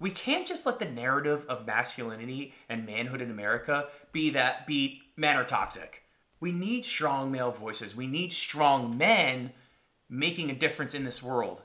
We can't just let the narrative of masculinity and manhood in America be men are toxic. We need strong male voices. We need strong men making a difference in this world.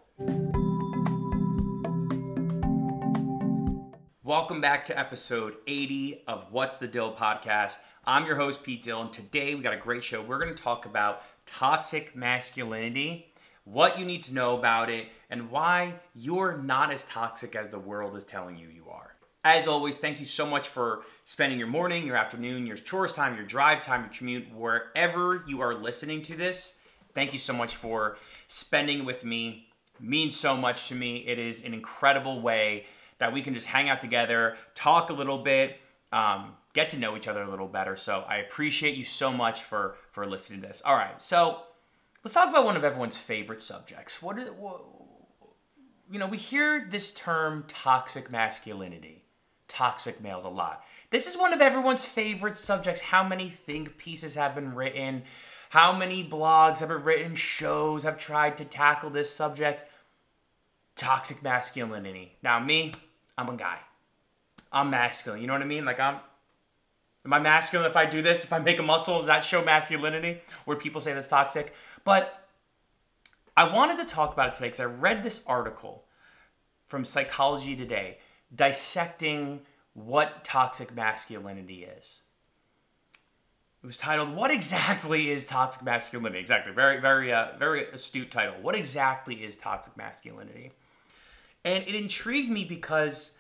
Welcome back to episode 80 of What's the Dill podcast. I'm your host, Pete Dill, and today we got a great show. We're going to talk about toxic masculinity, what you need to know about it, and why you're not as toxic as the world is telling you you are. As always, thank you so much for spending your morning, your afternoon, your chores time, your drive time, your commute, wherever you are listening to this. Thank you so much for spending with me. It means so much to me. It is an incredible way that we can just hang out together, talk a little bit, get to know each other a little better. So I appreciate you so much for listening to this. All right, so let's talk about one of everyone's favorite subjects. We hear this term toxic masculinity, toxic males a lot. This is one of everyone's favorite subjects. How many think pieces have been written? How many blogs have been written? Shows have tried to tackle this subject. Toxic masculinity. Now me, I'm a guy. I'm masculine. You know what I mean? Am I masculine if I do this? If I make a muscle, does that show masculinity? Where people say that's toxic? But I wanted to talk about it today because I read this article from Psychology Today dissecting what toxic masculinity is. It was titled, "What exactly is toxic masculinity?" Exactly. Very, very astute title. What exactly is toxic masculinity? And it intrigued me because,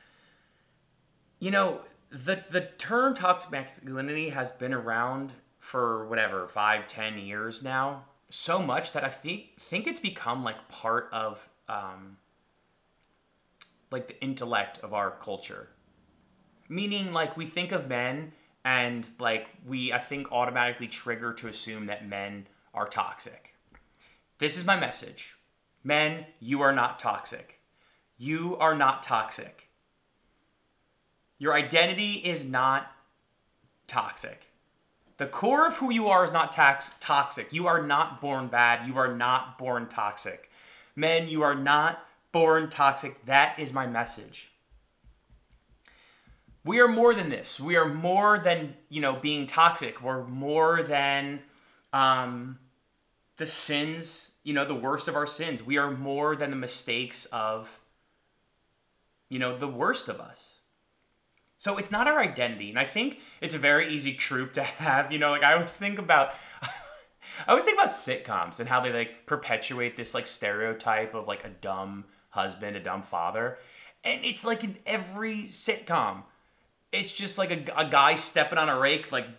the term toxic masculinity has been around for 5-10 years now. So much that I think it's become part of the intellect of our culture. Meaning we think of men and I think automatically trigger to assume that men are toxic. This is my message. Men, you are not toxic. You are not toxic. Your identity is not toxic. The core of who you are is not toxic. You are not born bad. You are not born toxic. Men, you are not born toxic. That is my message. We are more than this. We are more than, being toxic. We're more than the sins, the worst of our sins. We are more than the mistakes of, the worst of us. So it's not our identity. And I think it's a very easy trope to have, I always think about sitcoms and how they perpetuate this stereotype of a dumb husband, a dumb father. And it's in every sitcom. It's just a guy stepping on a rake, and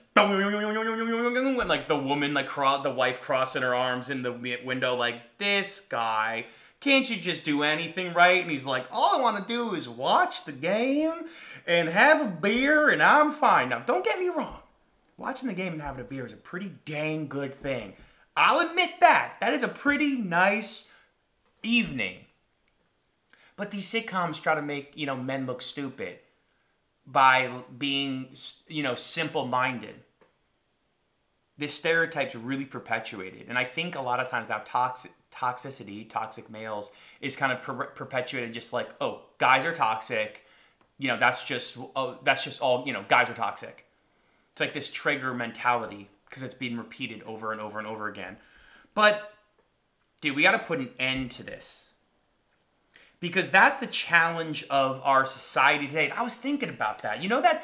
the woman, the wife crossing her arms in the window, this guy, can't you just do anything right? And he's all I want to do is watch the game and have a beer and I'm fine. Now, don't get me wrong. Watching the game and having a beer is a pretty dang good thing. I'll admit that. That is a pretty nice evening. But these sitcoms try to make, men look stupid by being, simple-minded. This stereotype's really perpetuated. And I think a lot of times now toxicity, toxic males, is kind of perpetuated just guys are toxic. That's just all, guys are toxic. It's this trigger mentality because it's being repeated over and over and over again. But, dude, we got to put an end to this. Because that's the challenge of our society today. And I was thinking about that.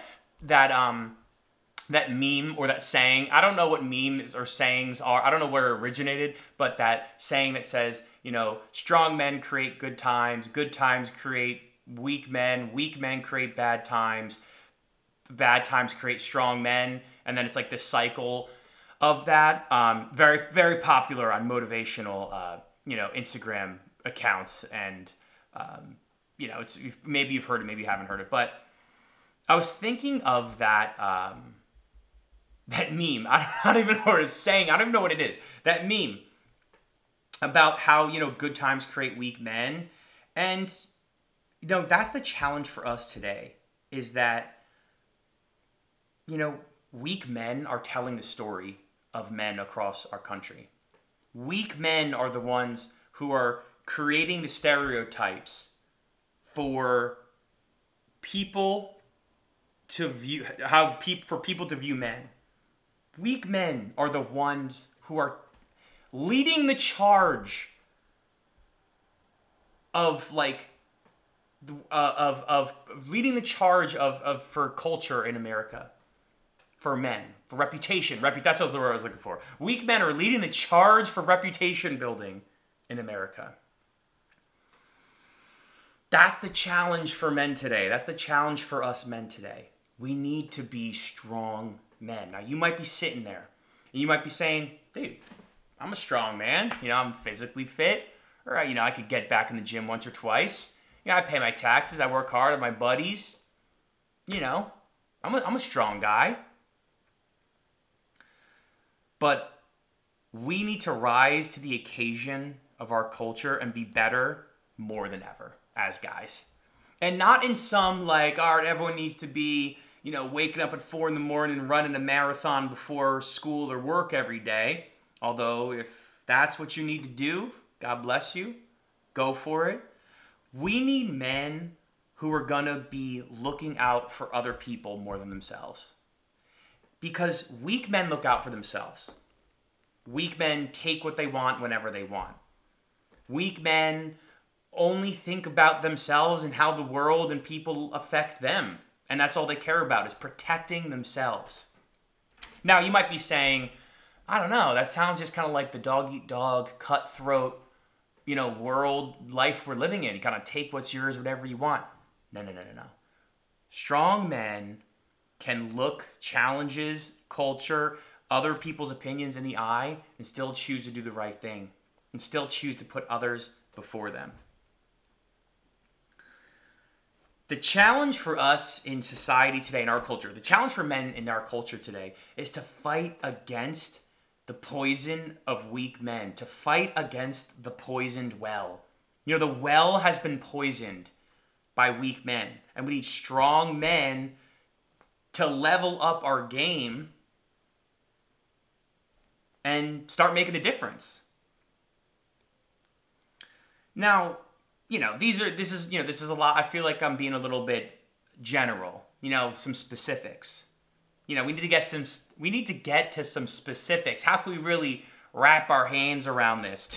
That meme or that saying, I don't know what memes or sayings are. I don't know where it originated, but that saying that says, strong men create good times create weak men create bad times create strong men. And then it's this cycle of that. Very, very popular on motivational, Instagram accounts. And, maybe you've heard it, maybe you haven't heard it. But I was thinking of that meme. I don't even know what it's saying. I don't even know what it is. That meme about how, good times create weak men. And, that's the challenge for us today is that, weak men are telling the story of men across our country. Weak men are the ones who are creating the stereotypes for people to view for people to view men. Weak men are the ones who are leading the charge of like of leading the charge of for culture in America. For men, for reputation. That's what the word I was looking for. Weak men are leading the charge for reputation building in America. That's the challenge for men today. That's the challenge for us men today. We need to be strong men. Now, you might be sitting there, and you might be saying, dude, I'm a strong man. You know, I'm physically fit. Or, you know, I could get back in the gym once or twice. You know, I pay my taxes. I work hard with my buddies. You know, I'm a strong guy. But we need to rise to the occasion of our culture and be better more than ever as guys. And not in some like, all right, everyone needs to be, you know, waking up at 4 a.m. and running a marathon before school or work every day. Although if that's what you need to do, God bless you, go for it. We need men who are gonna be looking out for other people more than themselves. Because weak men look out for themselves. Weak men take what they want whenever they want. Weak men only think about themselves and how the world and people affect them. And that's all they care about, is protecting themselves. Now, you might be saying, I don't know, that sounds just kind of like the dog-eat-dog, cutthroat, you know, world life we're living in. You kind of take what's yours, whatever you want. No. Strong men can look challenges, culture, other people's opinions in the eye and still choose to do the right thing and still choose to put others before them. The challenge for us in society today, in our culture, the challenge for men in our culture today is to fight against the poison of weak men, to fight against the poisoned well. You know, the well has been poisoned by weak men, and we need strong men to level up our game and start making a difference. Now, you know, this is a lot. I feel like I'm being a little bit general, you know, some specifics. You know, we need to get to some specifics. How can we really wrap our hands around this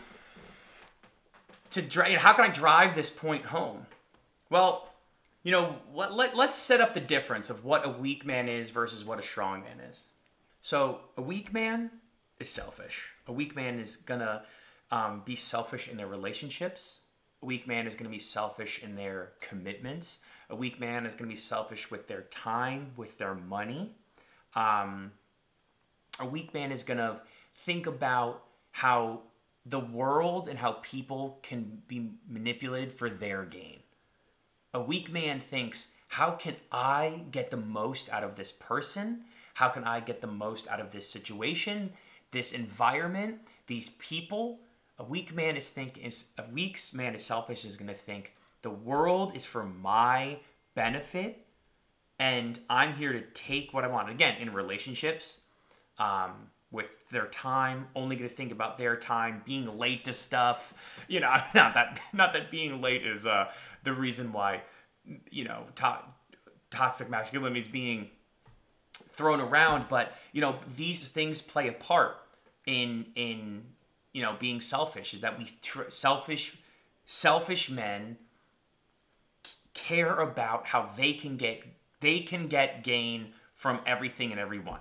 how can I drive this point home? Well, you know, let's set up the difference of what a weak man is versus what a strong man is. So a weak man is selfish. A weak man is gonna be selfish in their relationships. A weak man is gonna be selfish in their commitments. A weak man is gonna be selfish with their time, with their money. A weak man is gonna think about how the world and how people can be manipulated for their gain. A weak man thinks, how can I get the most out of this person? How can I get the most out of this situation, this environment, these people? A weak man is selfish, is going to think the world is for my benefit and I'm here to take what I want. Again, in relationships, with their time, only going to think about their time, being late to stuff. You know, not that being late is the reason why, you know, toxic masculinity is being thrown around, but you know, these things play a part in you know, being selfish. Is that selfish men care about how they can get gain from everything and everyone.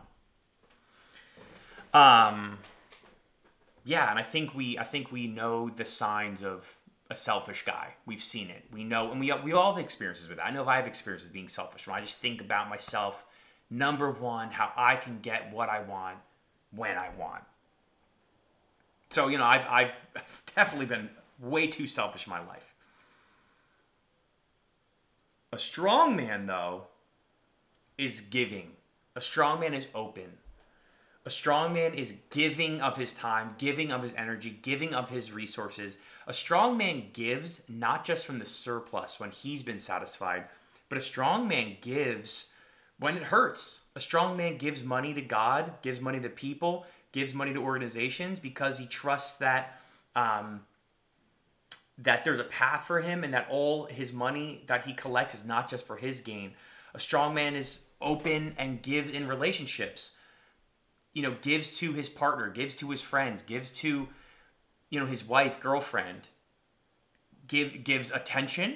Yeah, and I think we know the signs of a selfish guy. We've seen it. We know, and we all have experiences with it. I know I have experiences being selfish, when I just think about myself, number one, how I can get what I want when I want. So, you know, I've definitely been way too selfish in my life. A strong man, though, is giving. A strong man is open. A strong man is giving of his time, giving of his energy, giving of his resources. A strong man gives not just from the surplus when he's been satisfied, but a strong man gives when it hurts. A strong man gives money to God, gives money to people, gives money to organizations because he trusts that that there's a path for him, and that all his money that he collects is not just for his gain. A strong man is open and gives in relationships. Gives to his partner, gives to his friends, gives to, his wife, girlfriend. Gives attention,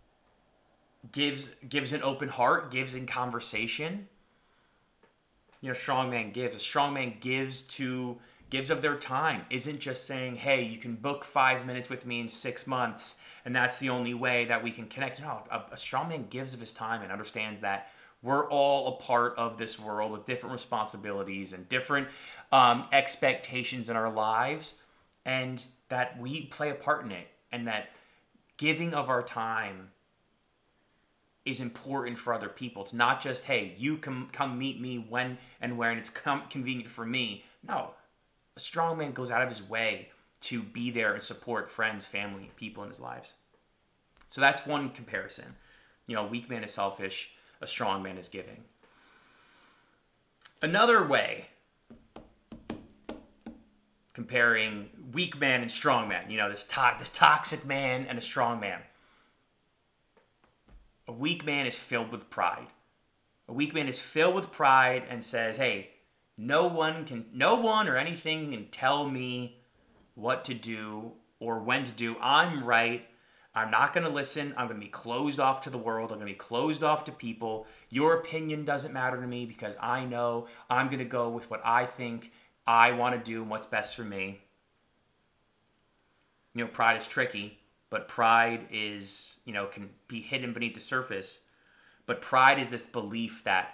gives an open heart, gives in conversation. Strong man gives. A strong man gives of their time. Isn't just saying, hey, you can book 5 minutes with me in 6 months, and that's the only way that we can connect. No, a strong man gives of his time and understands that we're all a part of this world with different responsibilities and different expectations in our lives, and that we play a part in it, and that giving of our time is important for other people. It's not just, hey, you can come meet me when and where, and it's convenient for me. No, a strong man goes out of his way to be there and support friends, family, people in his lives. So that's one comparison. A weak man is selfish, a strong man is giving. Another way, comparing weak man and strong man, this toxic man and a strong man. A weak man is filled with pride. A weak man is filled with pride and says, hey, no one or anything can tell me what to do or when to do. I'm right. I'm not going to listen. I'm going to be closed off to the world. I'm going to be closed off to people. Your opinion doesn't matter to me because I know I'm going to go with what I think I want to do and what's best for me. Pride is tricky, but pride is, can be hidden beneath the surface. But pride is this belief that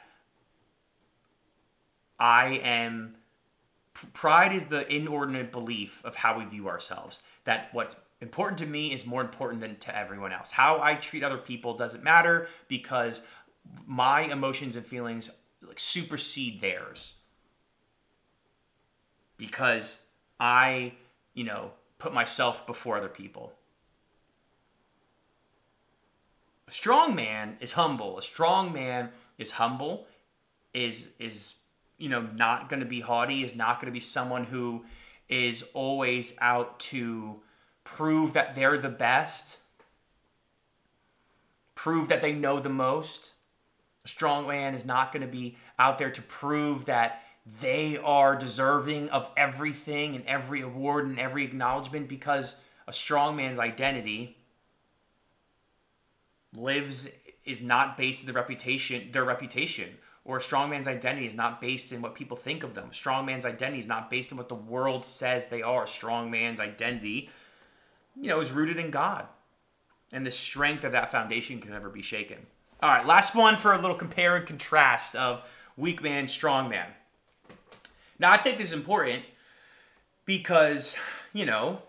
pride is the inordinate belief of how we view ourselves. That what's important to me is more important than to everyone else. How I treat other people doesn't matter because my emotions and feelings supersede theirs. Because I, put myself before other people. A strong man is humble. A strong man is humble, is not going to be haughty, is not going to be someone who is always out to prove that they're the best, prove that they know the most. A strong man is not going to be out there to prove that they are deserving of everything and every award and every acknowledgement, because a strong man's identity is not based in their reputation, or a strong man's identity is not based in what people think of them. A strong man's identity is not based in what the world says they are. A strong man's identity, is rooted in God, and the strength of that foundation can never be shaken. All right, last one for a little compare and contrast of weak man, strong man. Now, I think this is important because, we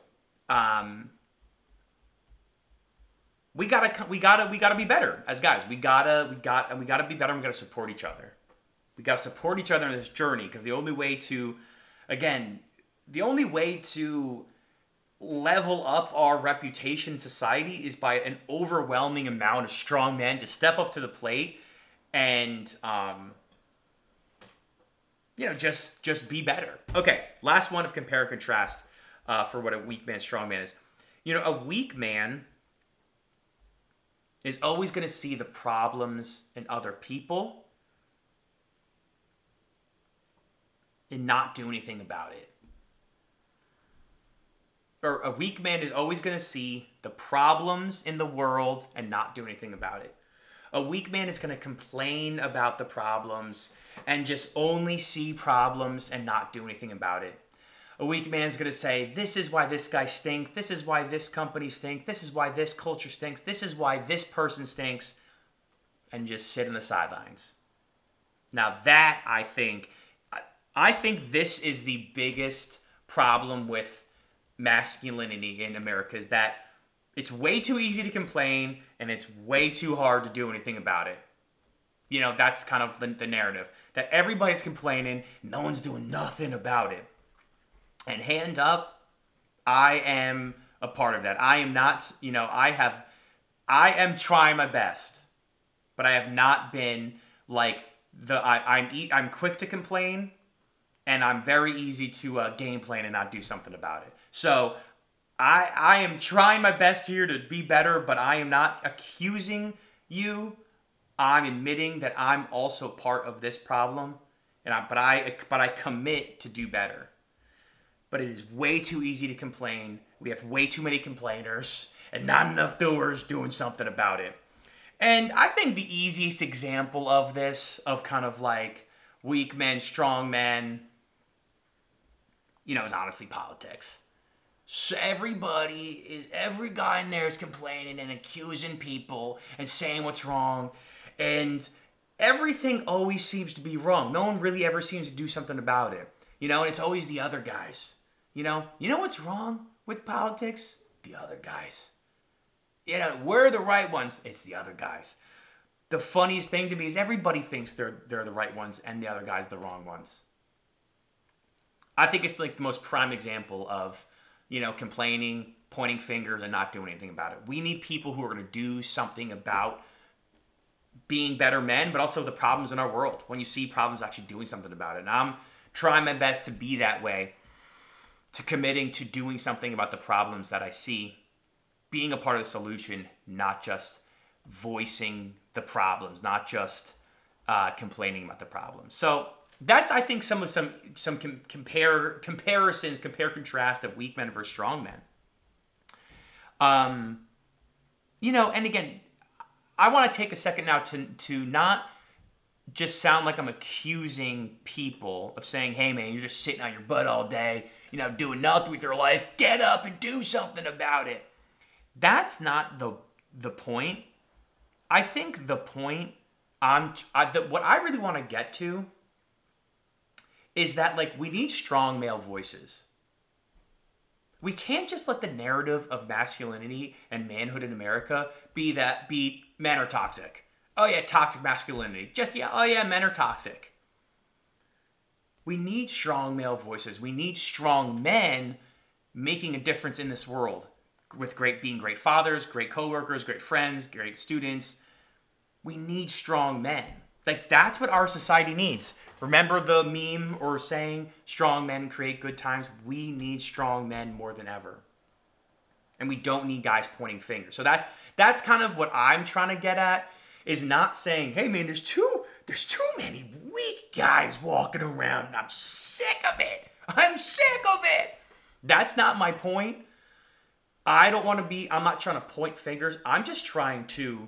gotta be better as guys. We gotta be better. We gotta support each other. We gotta support each other in this journey, because the only way to level up our reputation in society is by an overwhelming amount of strong men to step up to the plate and just be better. Okay, last one of compare and contrast for what a weak man, strong man is. A weak man is always going to see the problems in other people and not do anything about it. Or a weak man is always going to see the problems in the world and not do anything about it. A weak man is going to complain about the problems and just only see problems and not do anything about it. A weak man is going to say, this is why this guy stinks. This is why this company stinks. This is why this culture stinks. This is why this person stinks. And just sit on the sidelines. Now that, I think this is the biggest problem with masculinity in America, is that it's way too easy to complain and it's way too hard to do anything about it. That's kind of the narrative. That everybody's complaining, no one's doing nothing about it. And hand up, I am a part of that. I am not, I am trying my best, but I have not been like I'm quick to complain, and I'm very easy to game plan and not do something about it. So I am trying my best here to be better, but I am not accusing you. I'm admitting that I'm also part of this problem, but I commit to do better. But it is way too easy to complain. We have way too many complainers and not enough doers doing something about it. And I think the easiest example of this, of kind of like weak men, strong men, is honestly politics. So every guy in there is complaining and accusing people and saying what's wrong. And everything always seems to be wrong. No one really ever seems to do something about it. And it's always the other guys. You know what's wrong with politics? The other guys. We're the right ones. It's the other guys. The funniest thing to me is everybody thinks they're the right ones and the other guys the wrong ones. I think it's like the most prime example of, complaining, pointing fingers, and not doing anything about it. We need people who are going to do something about being better men, but also the problems in our world. When you see problems, actually doing something about it. And I'm trying my best to be that way, to committing to doing something about the problems that I see, being a part of the solution, not just voicing the problems, not just complaining about the problems. So that's, I think, some comparisons, contrast of weak men versus strong men. And again, I want to take a second now to not just sound like I'm accusing people of saying, hey man, you're just sitting on your butt all day, doing nothing with your life. Get up and do something about it. That's not the point. I think the point what I really want to get to is that, like, we need strong male voices. We can't just let the narrative of masculinity and manhood in America be men are toxic. Oh yeah, toxic masculinity. Men are toxic. We need strong male voices. We need strong men making a difference in this world with being great fathers, great coworkers, great friends, great students. We need strong men. Like, that's what our society needs. Remember the meme or saying, strong men create good times? We need strong men more than ever. And we don't need guys pointing fingers. So that's kind of what I'm trying to get at, is not saying, hey man, there's too many weak guys walking around and I'm sick of it. That's not my point. I'm not trying to point fingers. I'm just trying to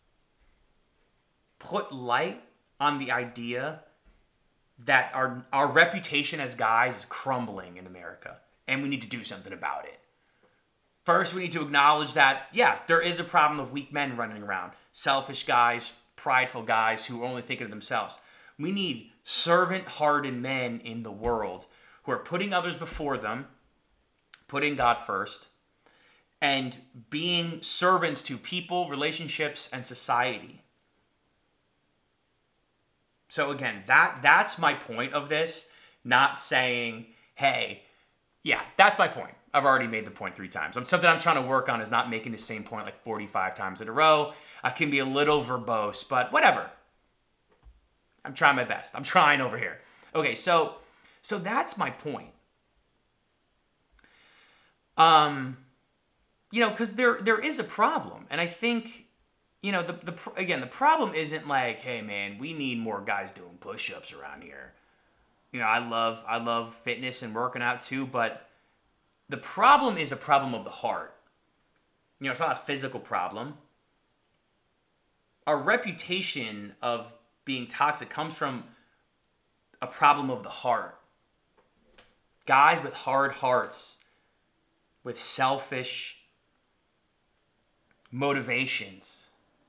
put light on the idea that our reputation as guys is crumbling in America, and we need to do something about it. First, we need to acknowledge that, yeah, there is a problem of weak men running around. Selfish guys, prideful guys who only think of themselves. We need servant-hearted men in the world who are putting others before them, putting God first, and being servants to people, relationships, and society. So again, that's my point of this, not saying, hey, yeah, that's my point. I've already made the point 3 times. Something I'm trying to work on is not making the same point like 45 times in a row. I can be a little verbose, but whatever. I'm trying my best. I'm trying over here. Okay, so that's my point. Because there is a problem, and I think, the problem isn't like, hey man, we need more guys doing push-ups around here. I love fitness and working out too, but the problem is a problem of the heart. It's not a physical problem. Our reputation of being toxic comes from a problem of the heart. Guys with hard hearts, with selfish motivations,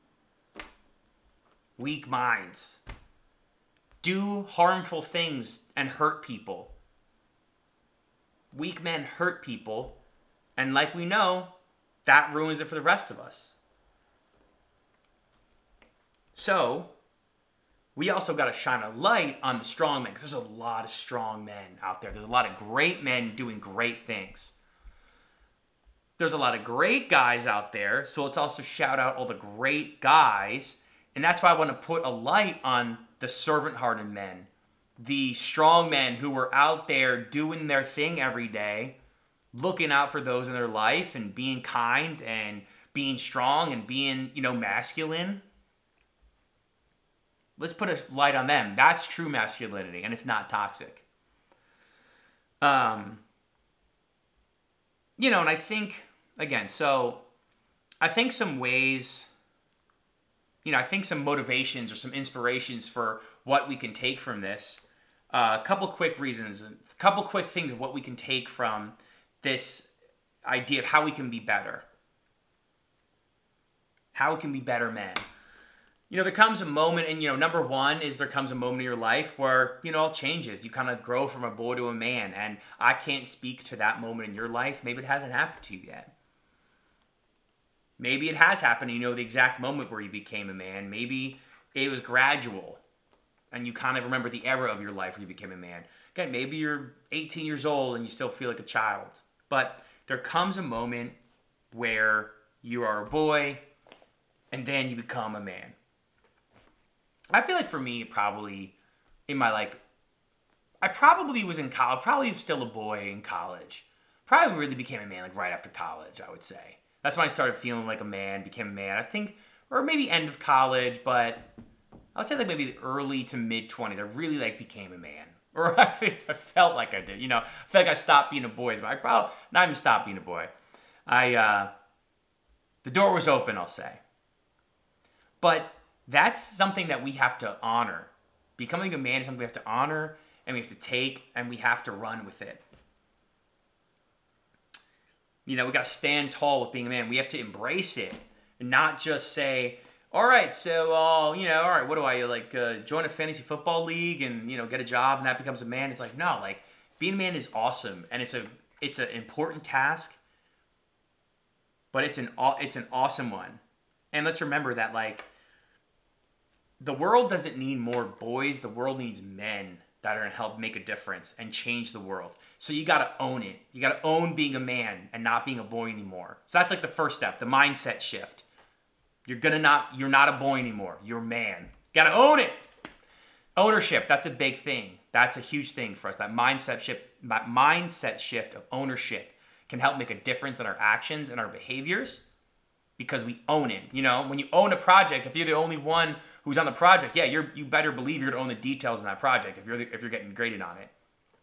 weak minds, do harmful things and hurt people. Weak men hurt people, and like we know, that ruins it for the rest of us. So, we also got to shine a light on the strong men, because there's a lot of strong men out there. There's a lot of great men doing great things. There's a lot of great guys out there, so let's also shout out all the great guys. And that's why I want to put a light on the servant-hearted men, the strong men who were out there doing their thing every day, looking out for those in their life and being kind and being strong and being, masculine. Let's put a light on them. That's true masculinity, and it's not toxic. And I think, again, I think some ways, I think some motivations or some inspirations for what we can take from this. A couple quick reasons, a couple quick things of what we can take from this idea of how we can be better. How we can be better men. There comes a moment, and, number one is there comes a moment in your life where, it all changes. You kind of grow from a boy to a man, and I can't speak to that moment in your life. Maybe it hasn't happened to you yet. Maybe it has happened, and you know the exact moment where you became a man. Maybe it was gradual, and you kind of remember the era of your life where you became a man. Again, maybe you're 18 years old and you still feel like a child. But there comes a moment where you are a boy, and then you become a man. I feel like for me, probably in my I probably was in college, probably still a boy in college. Probably really became a man right after college, I would say. That's when I started feeling like a man, became a man. I think, or maybe end of college, but I would say maybe the early to mid 20s. I really became a man. Or I felt like I did. I felt like I stopped being a boy. But I probably not even stopped being a boy. The door was open, I'll say. But that's something that we have to honor. Becoming a man is something we have to honor, and we have to take, and we have to run with it. We got to stand tall with being a man. We have to embrace it and not just say, all right, so, all right, what do I, join a fantasy football league and, get a job and that becomes a man? It's no, being a man is awesome, and it's an important task, but it's an awesome one. And let's remember that, the world doesn't need more boys. The world needs men that are going to help make a difference and change the world. So you got to own it. You got to own being a man and not being a boy anymore. So that's the first step, the mindset shift. You're not a boy anymore. You're a man. Got to own it. Ownership, that's a big thing. That's a huge thing for us. That mindset shift of ownership can help make a difference in our actions and our behaviors because we own it. When you own a project, if you're the only one who's on the project, you better believe you're going to own the details in that project if you're getting graded on it.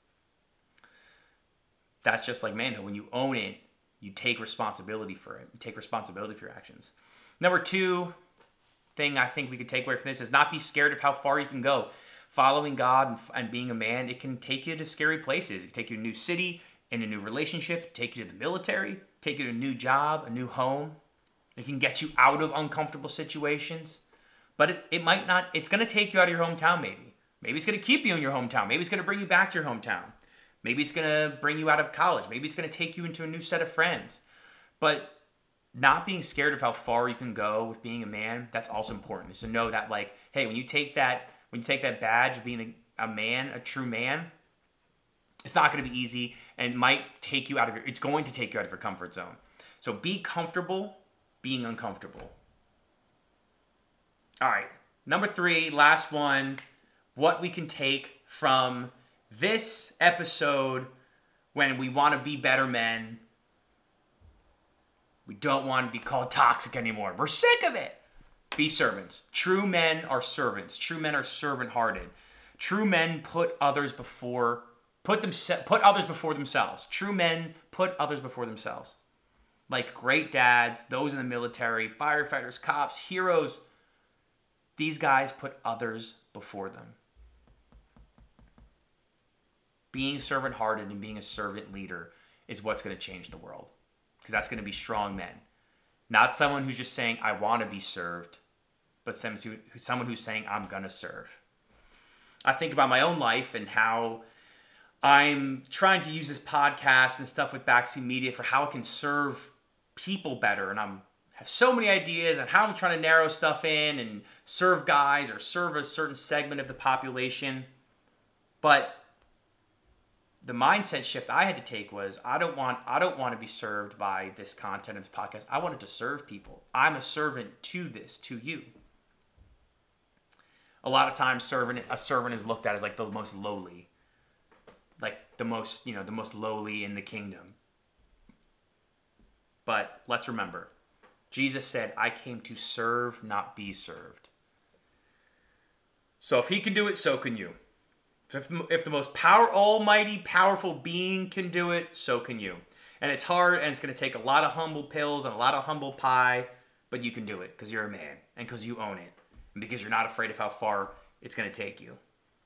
That's just like manhood. When you own it, you take responsibility for it. You take responsibility for your actions. Number two thing I think we could take away from this is not be scared of how far you can go. Following God and being a man, it can take you to scary places. It can take you to a new city, in a new relationship, take you to the military, take you to a new job, a new home. It can get you out of uncomfortable situations. But it might not, it's going to take you out of your hometown maybe. Maybe it's going to keep you in your hometown. Maybe it's going to bring you back to your hometown. Maybe it's going to bring you out of college. Maybe it's going to take you into a new set of friends. But not being scared of how far you can go with being a man, that's also important. Is to know that hey, when you take that badge of being a man, a true man, it's not going to be easy and it's going to take you out of your comfort zone. So be comfortable being uncomfortable. All right, number 3, last one, what we can take from this episode when we want to be better men. We don't want to be called toxic anymore. We're sick of it. Be servants. True men are servants. True men are servant-hearted. True men put others before themselves. True men put others before themselves. Like great dads, those in the military, firefighters, cops, heroes. These guys put others before them. Being servant-hearted and being a servant leader is what's going to change the world. Because that's going to be strong men. Not someone who's just saying, I want to be served, but someone who's saying, I'm going to serve. I think about my own life and how I'm trying to use this podcast and stuff with Backseat Media for how I can serve people better. And I have so many ideas on how I'm trying to narrow stuff in and serve guys or serve a certain segment of the population. But the mindset shift I had to take was I don't want to be served by this content of this podcast. I wanted to serve people. I'm a servant to this, to you. A lot of times a servant is looked at as the most lowly. The most lowly in the kingdom. But let's remember, Jesus said, I came to serve, not be served. So if he can do it, so can you. If the most almighty, powerful being can do it, so can you. And it's hard, and it's going to take a lot of humble pills and a lot of humble pie, but you can do it because you're a man and because you own it and because you're not afraid of how far it's going to take you.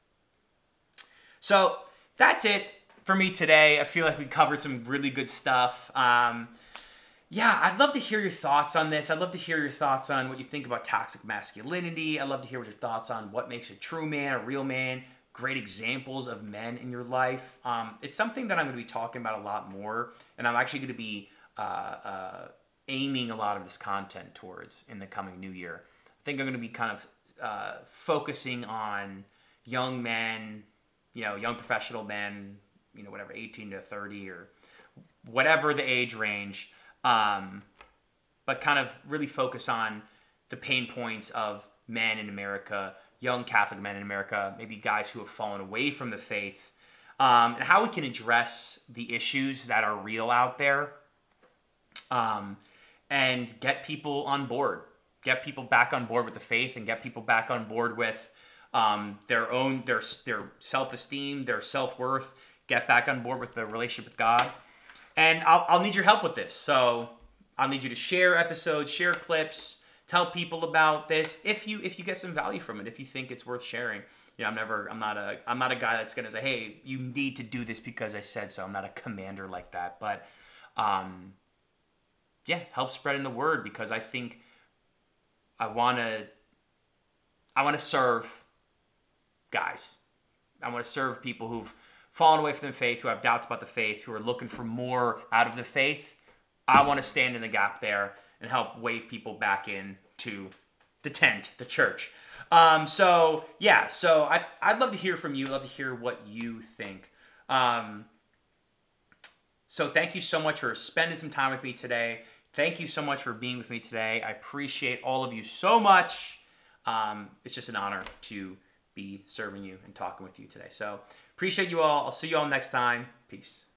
So that's it for me today. I feel like we covered some really good stuff. Yeah, I'd love to hear your thoughts on this. I'd love to hear your thoughts on what you think about toxic masculinity. I'd love to hear what your thoughts on what makes a true man, a real man, great examples of men in your life. It's something that I'm going to be talking about a lot more, and I'm actually going to be aiming a lot of this content towards in the coming new year. I think I'm going to be kind of focusing on young men, young professional men, whatever, 18 to 30 or whatever the age range, but kind of really focus on the pain points of men in America, young Catholic men in America, maybe guys who have fallen away from the faith, and how we can address the issues that are real out there, and get people on board, get people back on board with the faith, and get people back on board with their self-esteem, their self-worth, get back on board with the relationship with God. And I'll need your help with this. So I'll need you to share episodes, share clips, tell people about this if you get some value from it, if you think it's worth sharing. I'm not a guy that's gonna say, hey, you need to do this because I said so. I'm not a commander like that. But yeah, help spreading the word, because I think I wanna serve guys. I want to serve people who've fallen away from the faith, who have doubts about the faith, who are looking for more out of the faith. I want to stand in the gap there and help wave people back into the tent, the church. So I'd love to hear from you. I'd love to hear what you think. So thank you so much for spending some time with me today. Thank you so much for being with me today. I appreciate all of you so much. It's just an honor to be serving you and talking with you today. So appreciate you all. I'll see you all next time. Peace.